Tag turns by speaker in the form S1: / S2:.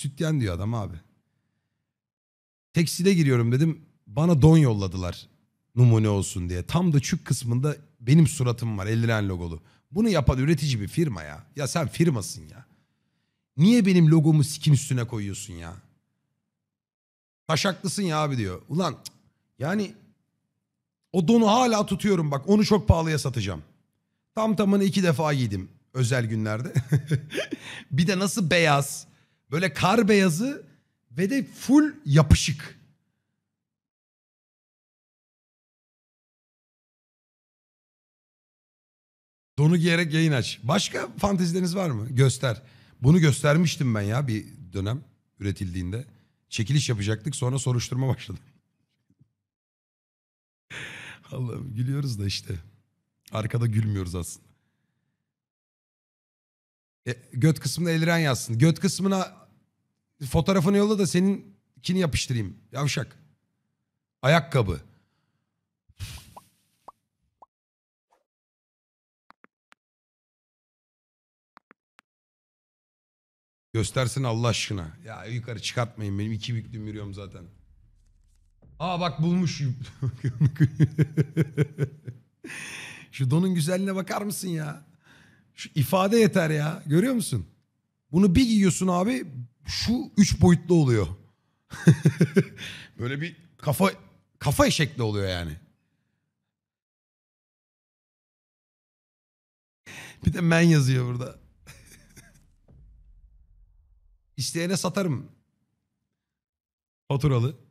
S1: Sütyen diyor adam abi. Tekstile giriyorum dedim. Bana don yolladılar. Numune olsun diye. Tam da çük kısmında benim suratım var. Eldiren logolu. Bunu yapan üretici bir firma ya. Ya sen firmasın ya. Niye benim logomu sikin üstüne koyuyorsun ya? Taşaklısın ya abi diyor. Ulan yani o donu hala tutuyorum bak. Onu çok pahalıya satacağım. Tam tamını 2 defa giydim özel günlerde. Bir de nasıl beyaz. Böyle kar beyazı ve de full yapışık. Donu giyerek yayın aç. Başka fantezileriniz var mı? Göster. Bunu göstermiştim ben ya bir dönem üretildiğinde. Çekiliş yapacaktık sonra soruşturma başladı. Allah'ım gülüyoruz da işte. Arkada gülmüyoruz aslında. Göt kısmına Eliren yazsın. Göt kısmına fotoğrafını yolla da seninkini yapıştırayım. Yavşak. Ayakkabı. Göstersin Allah aşkına. Ya yukarı çıkartmayın benim 2 büklüm yürüyorum zaten. Aa bak bulmuş. Şu donun güzelliğine bakar mısın ya? Şu ifade yeter ya. Görüyor musun? Bunu bir giyiyorsun abi şu 3 boyutlu oluyor. Böyle bir kafa eşekli oluyor yani. Bir de men yazıyor burada. İsteyene satarım. Faturalı.